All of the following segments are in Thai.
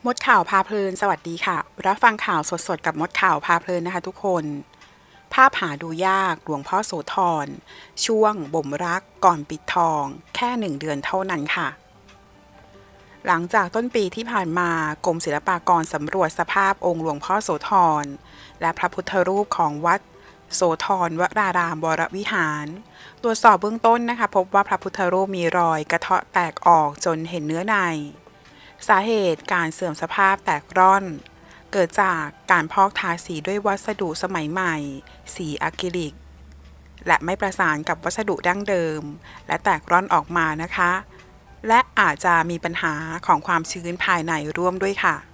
มดข่าวพาเพลินสวัสดีค่ะรับฟังข่าวสดๆกับมดข่าวพาเพลินนะคะทุกคนภาพหาดูยากหลวงพ่อโสธรช่วงบ่มรักก่อนปิดทองแค่1 เดือนเท่านั้นค่ะหลังจากต้นปีที่ผ่านมากรมศิลปากรสำรวจสภาพองค์หลวงพ่อโสธรและพระพุทธรูปของวัดโสธรวรารามวรวิหารตรวจสอบเบื้องต้นนะคะพบว่าพระพุทธรูปมีรอยกระเทาะแตกออกจนเห็นเนื้อในสาเหตุการเสื่อมสภาพแตกร่อนเกิดจากการพอกทาสีด้วยวัสดุสมัยใหม่สีอะคริลิกและไม่ประสานกับวัสดุดั้งเดิมและแตกร่อนออกมานะคะและอาจจะมีปัญหาของความชื้นภายในร่วมด้วยค่ะ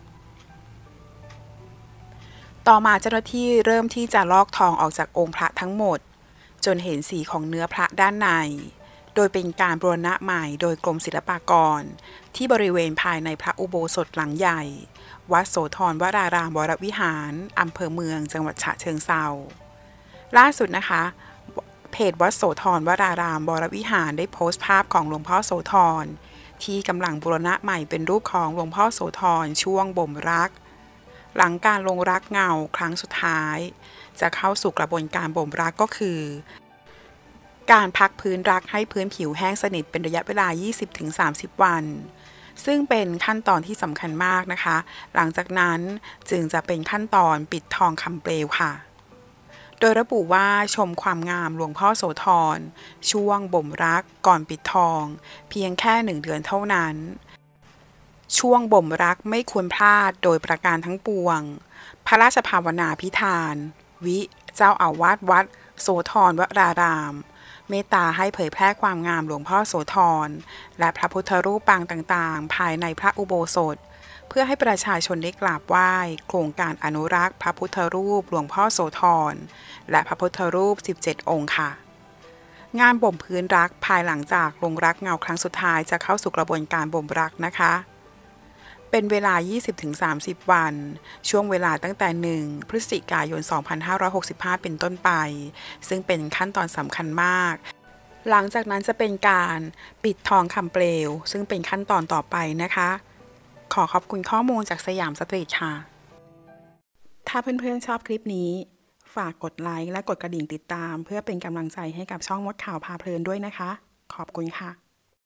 ต่อมาเจ้าหน้าที่เริ่มที่จะลอกทองออกจากองค์พระทั้งหมดจนเห็นสีของเนื้อพระด้านในโดยเป็นการบูรณะใหม่โดยกรมศิลปากรที่บริเวณภายในพระอุโบสถหลังใหญ่วัดโสธรวรารามวรวิหารอำเภอเมืองจังหวัดฉะเชิงเทราล่าสุดนะคะเพจวัดโสธรวรารามวรวิหารได้โพสต์ภาพของหลวงพ่อโสธรที่กำลังบูรณะใหม่เป็นรูปของหลวงพ่อโสธรช่วงบ่มรักหลังการลงรักเงาครั้งสุดท้ายจะเข้าสู่กระบวนการบ่มรักก็คือการพักพื้นรักให้พื้นผิวแห้งสนิทเป็นระยะเวลา 20-30 วันซึ่งเป็นขั้นตอนที่สำคัญมากนะคะหลังจากนั้นจึงจะเป็นขั้นตอนปิดทองคำเปลวค่ะโดยระบุว่าชมความงามหลวงพ่อโสธรช่วงบ่มรักก่อนปิดทองเพียงแค่1 เดือนเท่านั้นช่วงบ่มรักไม่ควรพลาดโดยประการทั้งปวงพระราชภาวนาพิธานวิเจ้าอาวาสวัดโสธรวรารามเมตตาให้เผยแพร่ความงามหลวงพ่อโสธรและพระพุทธรูปปางต่างๆภายในพระอุโบสถเพื่อให้ประชาชนได้กราบไหว้โครงการอนุรักษ์พระพุทธรูปหลวงพ่อโสธรและพระพุทธรูป17 องค์ค่ะงานบ่มพื้นรักภายหลังจากลงรักเงาครั้งสุดท้ายจะเข้าสู่กระบวนการบ่มรักนะคะเป็นเวลา 20-30 วันช่วงเวลาตั้งแต่ 1 พฤศจิกายน 2565 เป็นต้นไปซึ่งเป็นขั้นตอนสำคัญมากหลังจากนั้นจะเป็นการปิดทองคำเปลวซึ่งเป็นขั้นตอนต่อไปนะคะขอขอบคุณข้อมูลจากสยามสตรีทค่ะถ้าเพื่อนๆชอบคลิปนี้ฝากกดไลค์และกดกระดิ่งติดตามเพื่อเป็นกำลังใจให้กับช่องมดข่าวพาเพลินด้วยนะคะขอบคุณค่ะ